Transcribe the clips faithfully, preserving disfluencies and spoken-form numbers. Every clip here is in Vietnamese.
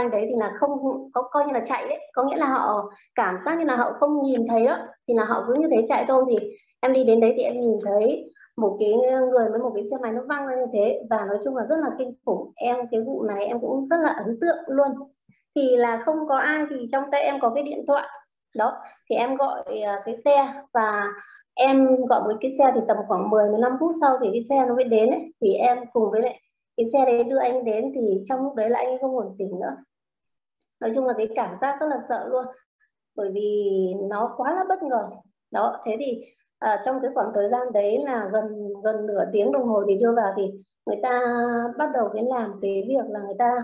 anh đấy thì là không có coi như là chạy đấy, có nghĩa là họ cảm giác như là họ không nhìn thấy đó, thì là họ cứ như thế chạy thôi. Thì em đi đến đấy thì em nhìn thấy một cái người với một cái xe máy nó văng ra như thế, và nói chung là rất là kinh khủng. Em cái vụ này em cũng rất là ấn tượng luôn. Thì là không có ai, thì trong tay em có cái điện thoại đó, thì em gọi uh, cái xe, và em gọi với cái xe thì tầm khoảng mười mười lăm phút sau thì cái xe nó mới đến ấy. Thì em cùng với lại cái xe đấy đưa anh đến, thì trong lúc đấy là anh ấy không còn tỉnh nữa. Nói chung là cái cảm giác rất là sợ luôn, bởi vì nó quá là bất ngờ đó. Thế thì à, trong cái khoảng thời gian đấy là gần gần nửa tiếng đồng hồ thì đưa vào, thì người ta bắt đầu mới làm cái việc là người ta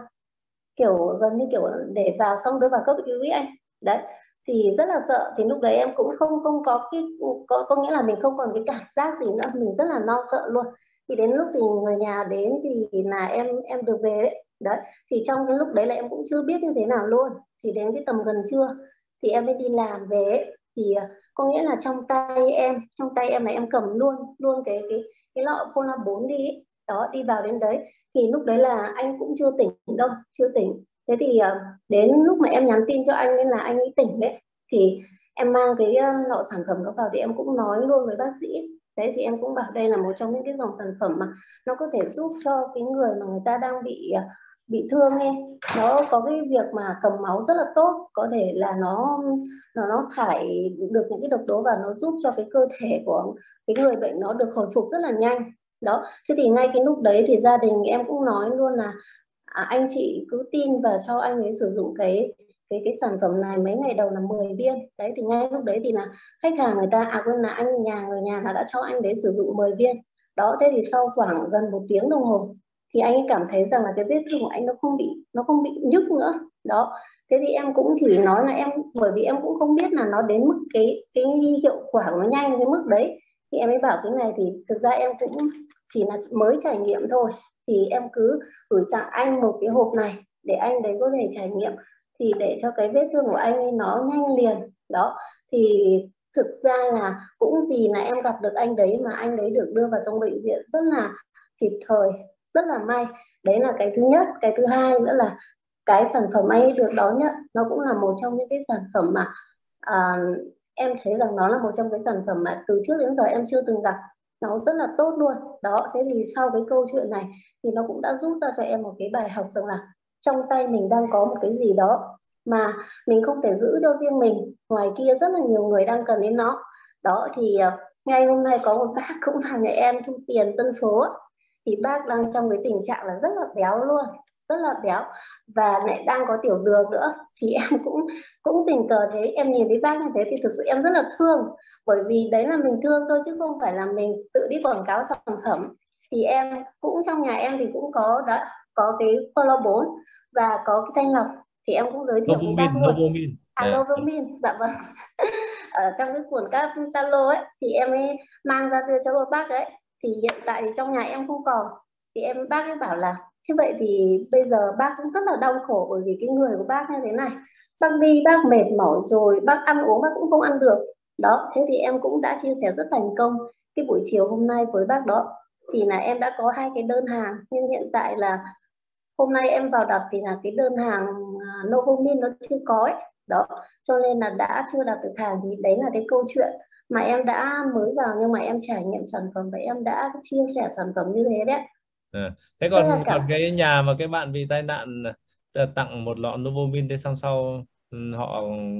kiểu gần như kiểu để vào xong đưa vào cấp cứu ấy anh. Đấy thì rất là sợ. Thì lúc đấy em cũng không không có cái có, có nghĩa là mình không còn cái cảm giác gì nữa, mình rất là lo sợ luôn. Thì đến lúc thì người nhà đến thì là em em được về đấy. Đấy thì trong cái lúc đấy là em cũng chưa biết như thế nào luôn. Thì đến cái tầm gần trưa thì em mới đi làm về ấy. Thì có nghĩa là trong tay em trong tay em là em cầm luôn luôn cái cái cái lọ Cola bốn đi ấy. Đó, đi vào đến đấy thì lúc đấy là anh cũng chưa tỉnh đâu, chưa tỉnh. Thế thì đến lúc mà em nhắn tin cho anh nên là anh ấy tỉnh đấy, thì em mang cái lọ sản phẩm đó vào, thì em cũng nói luôn với bác sĩ. Đấy thì em cũng bảo đây là một trong những cái dòng sản phẩm mà nó có thể giúp cho cái người mà người ta đang bị bị thương ấy, nó có cái việc mà cầm máu rất là tốt, có thể là nó nó nó thải được những cái độc tố, và nó giúp cho cái cơ thể của cái người bệnh nó được hồi phục rất là nhanh. Đó, thế thì ngay cái lúc đấy thì gia đình em cũng nói luôn là à, anh chị cứ tin và cho anh ấy sử dụng cái cái cái sản phẩm này mấy ngày đầu là mười viên. Đấy thì ngay lúc đấy thì là khách hàng người ta à quên là anh nhà người nhà là đã cho anh đấy sử dụng mười viên. Đó, thế thì sau khoảng gần một tiếng đồng hồ thì anh ấy cảm thấy rằng là cái vết thương của anh nó không bị nó không bị nhức nữa. Đó, thế thì em cũng chỉ nói là em, bởi vì em cũng không biết là nó đến mức cái cái hiệu quả của nó nhanh cái mức đấy, thì em mới bảo cái này thì thực ra em cũng chỉ là mới trải nghiệm thôi, thì em cứ gửi tặng anh một cái hộp này để anh đấy có thể trải nghiệm, thì để cho cái vết thương của anh ấy nó nhanh liền. Đó thì thực ra là cũng vì là em gặp được anh đấy mà anh đấy được đưa vào trong bệnh viện rất là kịp thời, rất là may. Đấy là cái thứ nhất. Cái thứ hai nữa là cái sản phẩm anh ấy được đón nhận nó cũng là một trong những cái sản phẩm mà à, em thấy rằng nó là một trong cái sản phẩm mà từ trước đến giờ em chưa từng gặp, nó rất là tốt luôn. Đó, thế thì sau cái câu chuyện này thì nó cũng đã giúp ra cho em một cái bài học rằng là trong tay mình đang có một cái gì đó mà mình không thể giữ cho riêng mình, ngoài kia rất là nhiều người đang cần đến nó. Đó thì uh, ngay hôm nay có một bác cũng vào nhà em thu tiền dân phố, thì bác đang trong cái tình trạng là rất là béo luôn, rất là béo, và lại đang có tiểu đường nữa. Thì em cũng cũng tình cờ thế, em nhìn thấy bác như thế thì thực sự em rất là thương, bởi vì đấy là mình thương thôi chứ không phải là mình tự đi quảng cáo sản phẩm. Thì em cũng trong nhà em thì cũng có đã có cái Cola bốn và có cái thanh lọc, thì em cũng giới thiệu với bác Novomin, luôn. Novomin. À, À, Novomin, dạ vâng. Ở trong cái cuộn Capitalo ấy thì em ấy mang ra đưa cho bác ấy, thì hiện tại thì trong nhà em không còn. Thì em bác ấy bảo là thế vậy thì bây giờ bác cũng rất là đau khổ, bởi vì cái người của bác như thế này, bác đi bác mệt mỏi rồi, bác ăn uống bác cũng không ăn được. Đó, thế thì em cũng đã chia sẻ rất thành công cái buổi chiều hôm nay với bác đó. Thì là em đã có hai cái đơn hàng, nhưng hiện tại là hôm nay em vào đặt thì là cái đơn hàng uh, Novomin nó chưa có ấy. Đó, cho nên là đã chưa đặt được hàng. Thì đấy là cái câu chuyện mà em đã mới vào nhưng mà em trải nghiệm sản phẩm và em đã chia sẻ sản phẩm như thế đấy. à. Thế Rất là còn cảm. còn cái nhà mà cái bạn bị tai nạn à, tặng một lọ Novomin, thế xong sau ừ, họ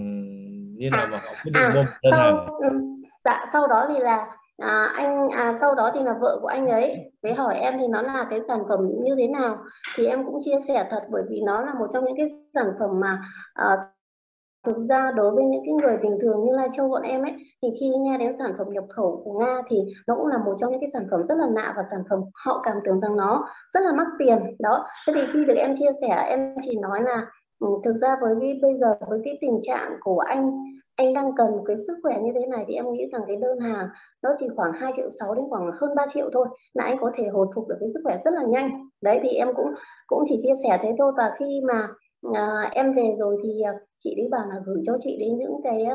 như nào À, mà họ quyết định mua à một đơn hàng sau này? ừ, dạ sau đó thì là à, anh à, sau đó thì là vợ của anh ấy mới hỏi em thì nó là cái sản phẩm như thế nào. Thì em cũng chia sẻ thật, bởi vì nó là một trong những cái sản phẩm mà à, thực ra đối với những cái người bình thường như Lai Châu bọn em ấy, thì khi nghe đến sản phẩm nhập khẩu của Nga thì nó cũng là một trong những cái sản phẩm rất là lạ, và sản phẩm họ cảm tưởng rằng nó rất là mắc tiền. Đó, thế thì khi được em chia sẻ, em chỉ nói là ừ, thực ra với cái bây giờ với cái tình trạng của anh anh đang cần một cái sức khỏe như thế này, thì em nghĩ rằng cái đơn hàng nó chỉ khoảng hai triệu sáu đến khoảng hơn ba triệu thôi là anh có thể hồi phục được cái sức khỏe rất là nhanh. Đấy thì em cũng cũng chỉ chia sẻ thế thôi. Và khi mà à, em về rồi thì chị ấy bảo là gửi cho chị đến những cái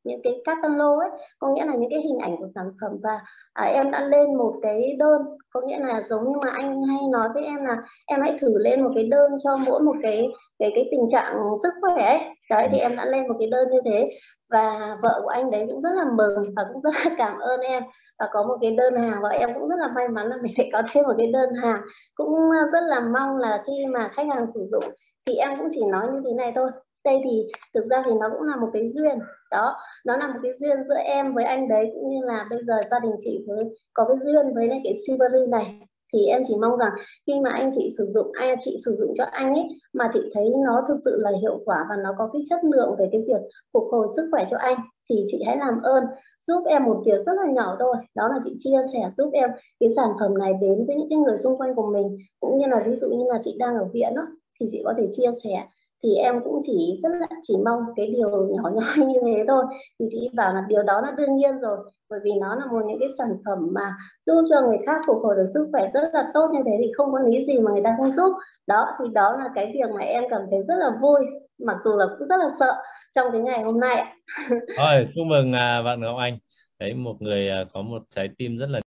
những cái catalog ấy, có nghĩa là những cái hình ảnh của sản phẩm, và à, em đã lên một cái đơn, có nghĩa là giống như mà anh hay nói với em là em hãy thử lên một cái đơn cho mỗi một cái cái cái tình trạng sức khỏe ấy. Đấy thì em đã lên một cái đơn như thế, và vợ của anh đấy cũng rất là mừng và cũng rất là cảm ơn em, và có một cái đơn hàng, và em cũng rất là may mắn là mình lại có thêm một cái đơn hàng. Cũng rất là mong là khi mà khách hàng sử dụng thì em cũng chỉ nói như thế này thôi, đây thì thực ra thì nó cũng là một cái duyên đó, nó là một cái duyên giữa em với anh đấy, cũng như là bây giờ gia đình chị với có cái duyên với cái Silvery này. Thì em chỉ mong rằng khi mà anh chị sử dụng, ai chị sử dụng cho anh ấy mà chị thấy nó thực sự là hiệu quả và nó có cái chất lượng về cái việc phục hồi sức khỏe cho anh, thì chị hãy làm ơn giúp em một việc rất là nhỏ thôi, đó là chị chia sẻ giúp em cái sản phẩm này đến với những cái người xung quanh của mình, cũng như là ví dụ như là chị đang ở viện đó, thì chị có thể chia sẻ. Thì em cũng chỉ rất là chỉ mong cái điều nhỏ nhoi như thế thôi, thì chị bảo là điều đó là đương nhiên rồi, bởi vì nó là một những cái sản phẩm mà giúp cho người khác phục hồi được sức khỏe rất là tốt như thế, thì không có lý gì mà người ta không giúp. Đó thì đó là cái việc mà em cảm thấy rất là vui, mặc dù là cũng rất là sợ trong cái ngày hôm nay. Rồi, chúc mừng à, bạn Ngọc Anh. Đấy, một người à, có một trái tim rất là